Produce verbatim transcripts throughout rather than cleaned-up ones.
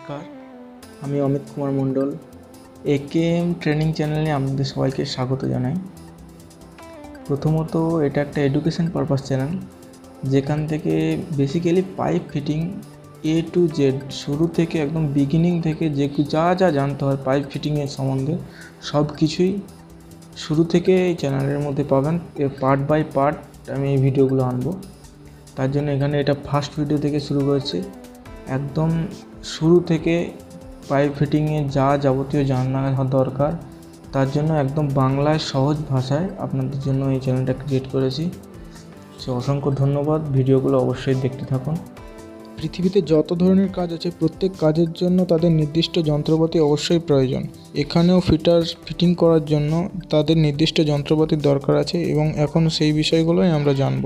নমস্কার, আমি Amit Kumar Mondal. AKM training চ্যানেলে আপনাদের সবাইকে স্বাগত জানাই। প্রথমত এটা একটা এডুকেশন পারপাস চ্যানেল, যেখান থেকে basically pipe fitting A to Z, শুরু থেকে একদম বিগিনিং থেকে যে যা যা জানতে হয় পাইপ ফিটিংয়ের সম্বন্ধে সব কিছুই শুরু থেকে এই চ্যানেলের মধ্যে পাবেন। পার্ট বাই পার্ট আমি এই ভিডিওগুলো আনবো। তার জন্য এখানে এটা ফার্স্ট ভিডিও থেকে শুরু করেছি, একদম শুরু থেকে পাইপ ফিটিংয়ে যা যাবতীয় জানা দরকার তার জন্য একদম বাংলায় সহজ ভাষায় আপনাদের জন্য এই চ্যানেলটা ক্রিয়েট করেছি। সো অসংখ্য ধন্যবাদ, ভিডিওগুলো অবশ্যই দেখতে থাকুন। পৃথিবীতে যত ধরনের কাজ আছে প্রত্যেক কাজের জন্য তাদের নির্দিষ্ট যন্ত্রপাতি অবশ্যই প্রয়োজন। এখানেও ফিটার ফিটিং করার জন্য তাদের নির্দিষ্ট যন্ত্রপাতির দরকার আছে এবং এখন সেই বিষয়গুলোই আমরা জানব।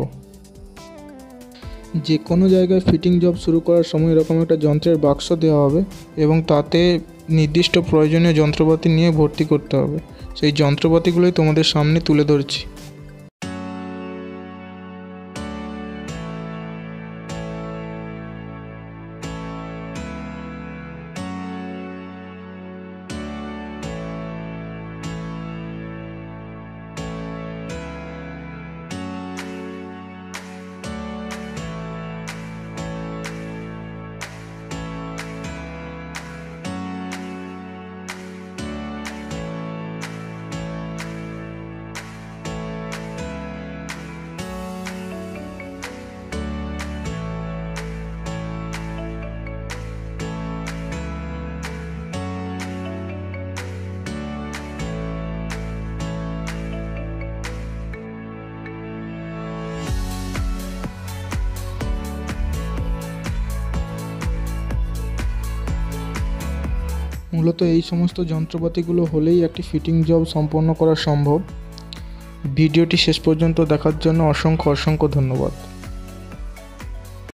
যে কোনো জায়গায় ফিটিং জব শুরু করার সময় এরকম একটা যন্ত্রের বাক্স দেওয়া হবে এবং তাতে নির্দিষ্ট প্রয়োজনীয় যন্ত্রপাতি নিয়ে ভর্তি করতে হবে। সেই যন্ত্রপাতিগুলোই তোমাদের সামনে তুলে ধরছি। মূলত এই সমস্ত যন্ত্রপাতিগুলো হলেই একটি ফিটিং জব সম্পন্ন করা সম্ভব। ভিডিওটি শেষ পর্যন্ত দেখার জন্য অসংখ্য অসংখ্য ধন্যবাদ।